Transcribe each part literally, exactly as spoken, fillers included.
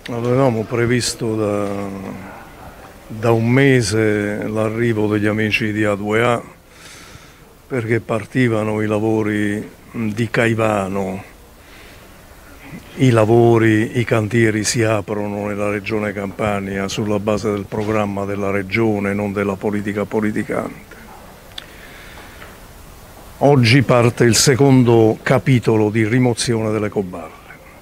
Avevamo previsto da, da un mese l'arrivo degli amici di A due A perché partivano i lavori di Caivano, i lavori, i cantieri si aprono nella regione Campania sulla base del programma della regione, non della politica politicante. Oggi parte il secondo capitolo di rimozione delle ecoballe.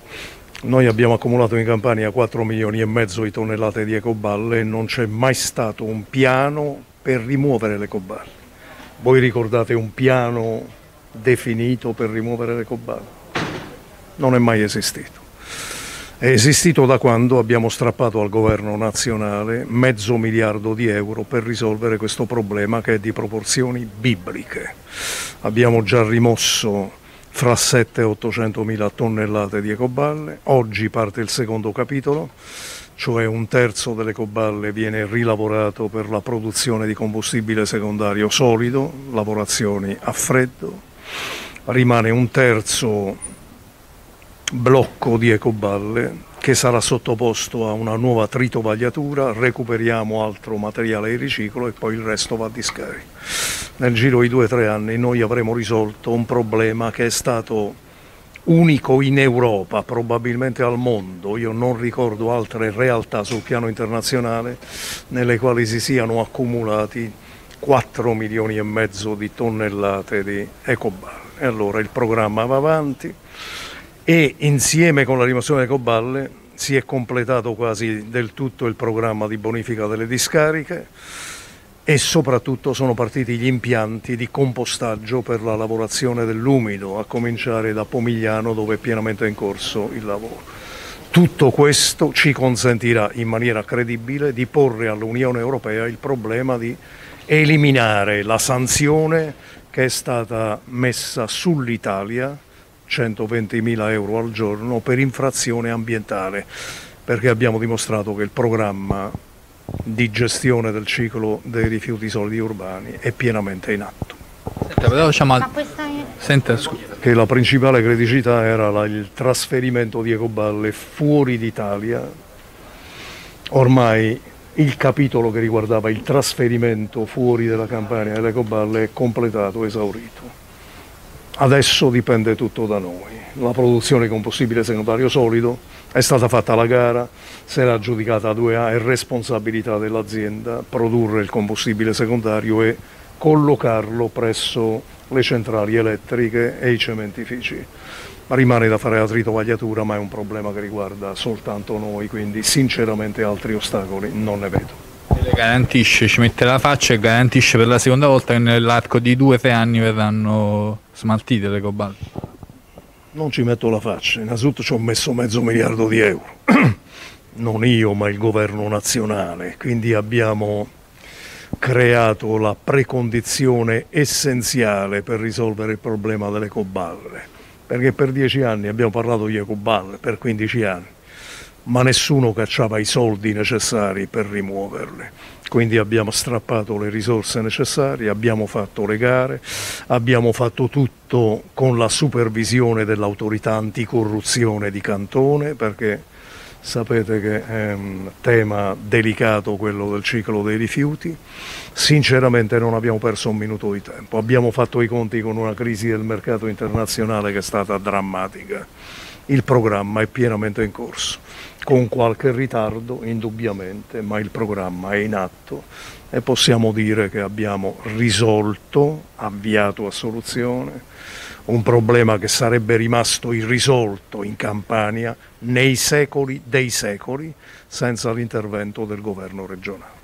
Noi abbiamo accumulato in Campania quattro milioni e mezzo di tonnellate di ecoballe e non c'è mai stato un piano per rimuovere le ecoballe. Voi ricordate un piano definito per rimuovere le ecoballe? Non è mai esistito. È esistito da quando abbiamo strappato al governo nazionale mezzo miliardo di euro per risolvere questo problema che è di proporzioni bibliche. Abbiamo già rimosso fra sette e ottocento mila tonnellate di ecoballe. Oggi parte il secondo capitolo, cioè un terzo delle ecoballe viene rilavorato per la produzione di combustibile secondario solido, lavorazioni a freddo. Rimane un terzo blocco di ecoballe che sarà sottoposto a una nuova tritovagliatura, recuperiamo altro materiale di riciclo e poi il resto va a discarica. Nel giro di due o tre anni noi avremo risolto un problema che è stato unico in Europa, probabilmente al mondo. Io non ricordo altre realtà sul piano internazionale nelle quali si siano accumulati quattro milioni e mezzo di tonnellate di ecoballe. E allora il programma va avanti e insieme con la rimozione delle ecoballe si è completato quasi del tutto il programma di bonifica delle discariche e soprattutto sono partiti gli impianti di compostaggio per la lavorazione dell'umido, a cominciare da Pomigliano dove è pienamente in corso il lavoro. Tutto questo ci consentirà in maniera credibile di porre all'Unione Europea il problema di eliminare la sanzione che è stata messa sull'Italia, centoventimila euro al giorno, per infrazione ambientale, perché abbiamo dimostrato che il programma di gestione del ciclo dei rifiuti solidi urbani è pienamente in atto. Senta, però, diciamo, Ma questa è... Senta, che la principale criticità era la, il trasferimento di ecoballe fuori d'Italia. Ormai il capitolo che riguardava il trasferimento fuori della Campania delle ecoballe è completato, esaurito. Adesso dipende tutto da noi. La produzione di combustibile secondario solido è stata fatta la gara, se l'ha aggiudicata A due A, è responsabilità dell'azienda produrre il combustibile secondario e collocarlo presso le centrali elettriche e i cementifici. Rimane da fare la tritovagliatura, ma è un problema che riguarda soltanto noi, quindi sinceramente altri ostacoli non ne vedo. Le garantisce, ci mette la faccia e garantisce per la seconda volta che nell'arco di due o tre anni verranno smaltite le ecoballe? Non ci metto la faccia, innanzitutto ci ho messo mezzo miliardo di euro, non io ma il governo nazionale, quindi abbiamo creato la precondizione essenziale per risolvere il problema delle ecoballe, perché per dieci anni abbiamo parlato di ecoballe, per quindici anni, ma nessuno cacciava i soldi necessari per rimuoverle. Quindi abbiamo strappato le risorse necessarie, abbiamo fatto le gare, abbiamo fatto tutto con la supervisione dell'autorità anticorruzione di Cantone, perché sapete che è un tema delicato quello del ciclo dei rifiuti. Sinceramente non abbiamo perso un minuto di tempo, abbiamo fatto i conti con una crisi del mercato internazionale che è stata drammatica. Il programma è pienamente in corso, con qualche ritardo indubbiamente, ma il programma è in atto e possiamo dire che abbiamo risolto, avviato a soluzione, un problema che sarebbe rimasto irrisolto in Campania nei secoli dei secoli senza l'intervento del governo regionale.